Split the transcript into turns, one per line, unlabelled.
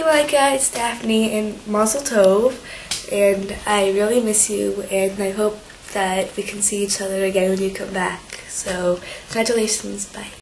Malaika, it's Daphne and Mazel Tov, and I really miss you, and I hope that we can see each other again when you come back. So, congratulations, bye.